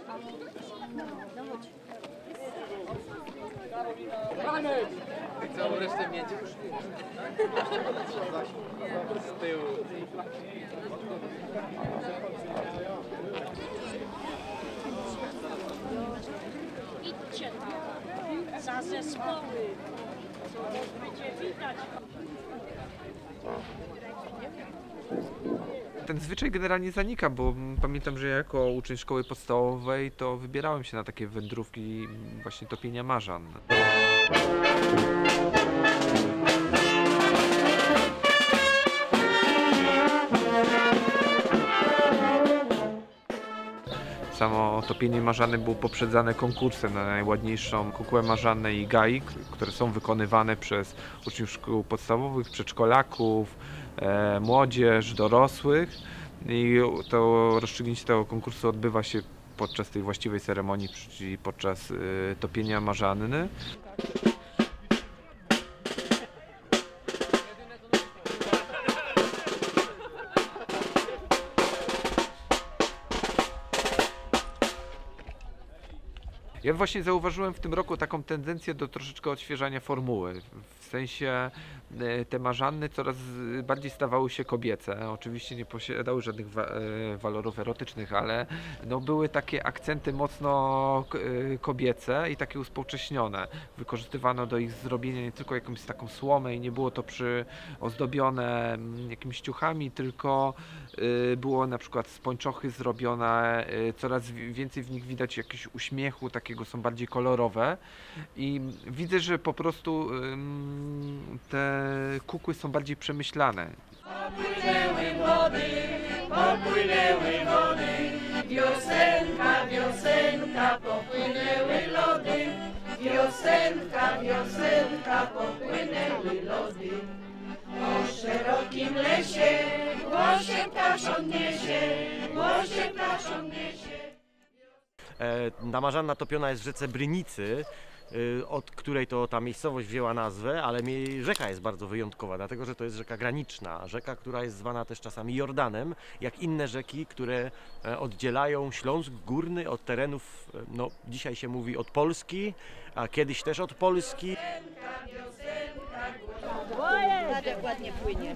Całą resztę miedzi kosztuje. Z tyłu. Idźcie tam, za zespoły, co będzie widać. Ten zwyczaj generalnie zanika, bo pamiętam, że jako uczeń szkoły podstawowej to wybierałem się na takie wędrówki właśnie topienia marzan. Samo topienie marzany było poprzedzane konkursem na najładniejszą kukłę marzanę i gai, które są wykonywane przez uczniów szkół podstawowych, przedszkolaków, młodzież, dorosłych. I to rozstrzygnięcie tego konkursu odbywa się podczas tej właściwej ceremonii, czyli podczas topienia marzanny. Ja właśnie zauważyłem w tym roku taką tendencję do troszeczkę odświeżania formuły. W sensie te marzanny coraz bardziej stawały się kobiece. Oczywiście nie posiadały żadnych walorów erotycznych, ale no były takie akcenty mocno kobiece i takie uspółcześnione. Wykorzystywano do ich zrobienia nie tylko jakąś taką słomę i nie było to ozdobione jakimiś ciuchami, tylko było na przykład z pończochy zrobione, coraz więcej w nich widać jakiegoś uśmiechu, takiego są bardziej kolorowe i widzę, że po prostu te kukły są bardziej przemyślane. Popłynęły wody, wiosenka, wiosenka, popłynęły lody, wiosenka, wiosenka, popłynęły lody. Po szerokim lesie, głosie ptaszon niesie, głosie ptaszon niesie. Ta marzanna topiona jest w rzece Brynicy, od której to ta miejscowość wzięła nazwę, ale rzeka jest bardzo wyjątkowa, dlatego że to jest rzeka graniczna, rzeka, która jest zwana też czasami Jordanem, jak inne rzeki, które oddzielają Śląsk Górny od terenów, no dzisiaj się mówi od Polski, a kiedyś też od Polski. Tak ładnie płynie.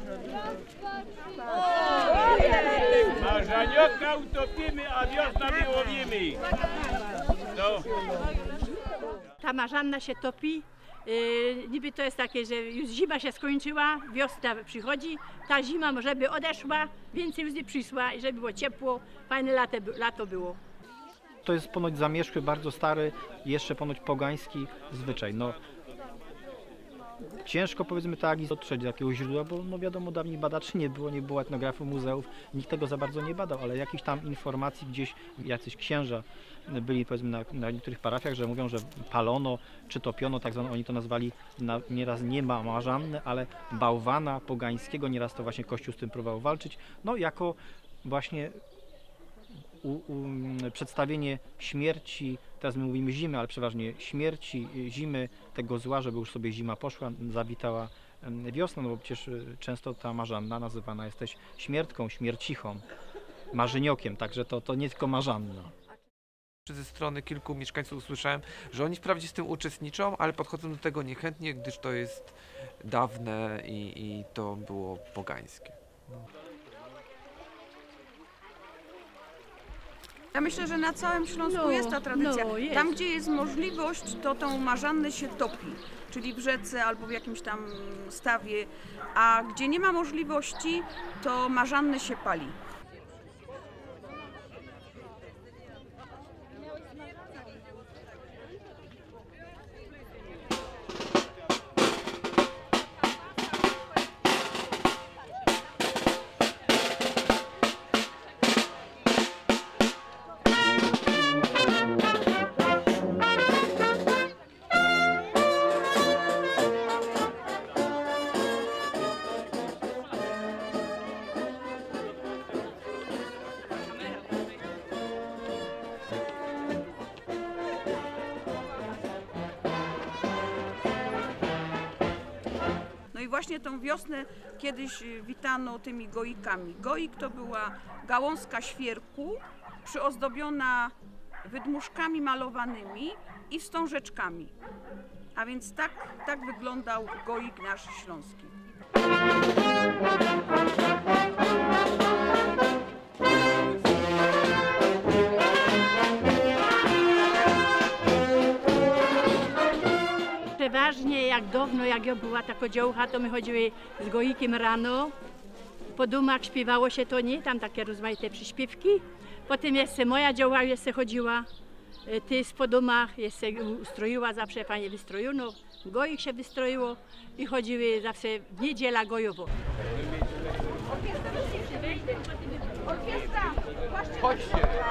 Marzanioka utopimy, a wiosna wyłowimy. No. Ta marzanna się topi, niby to jest takie, że już zima się skończyła, wiosna przychodzi, ta zima żeby odeszła, więcej już nie przyszła i żeby było ciepło, fajne lato było. To jest ponoć zamierzchły, bardzo stary, jeszcze ponoć pogański zwyczaj. No, ciężko powiedzmy tak dotrzeć do jakiegoś źródła, bo no wiadomo, dawniej badaczy nie było etnografów, muzeów, nikt tego za bardzo nie badał, ale jakichś tam informacji gdzieś jacyś księża byli powiedzmy na niektórych parafiach, że mówią, że palono czy topiono, tak zwane oni to nazwali nieraz nie marzanny, ale bałwana pogańskiego, nieraz to właśnie Kościół z tym próbował walczyć, no jako właśnie przedstawienie śmierci, teraz my mówimy zimy, ale przeważnie śmierci, zimy, tego zła, żeby już sobie zima poszła, zawitała wiosna, no bo przecież często ta marzanna nazywana jest też śmiertką, śmiercichą, marzyniokiem, także to nie tylko marzanna. Ze strony kilku mieszkańców usłyszałem, że oni wprawdzie z tym uczestniczą, ale podchodzą do tego niechętnie, gdyż to jest dawne i to było pogańskie. No. Ja myślę, że na całym Śląsku jest ta tradycja. Jest. Tam, gdzie jest możliwość, to tą marzannę się topi, czyli w rzece albo w jakimś tam stawie, a gdzie nie ma możliwości, to marzannę się pali. No i właśnie tą wiosnę kiedyś witano tymi goikami. Goik to była gałązka świerku przyozdobiona wydmuszkami malowanymi i wstążeczkami. A więc tak wyglądał goik nasz śląski. Przeważnie jak dawno, jak ja była taka dziołcha, to my chodziły z goikiem rano. Po domach śpiewało się to nie, tam takie rozmaite przyśpiewki. Potem jeszcze moja dziołcha jeszcze chodziła, ty po domach jeszcze ustroiła, zawsze panie wystrojono, goik się wystroiło i chodziły zawsze w niedziela gojowo. Chodźcie.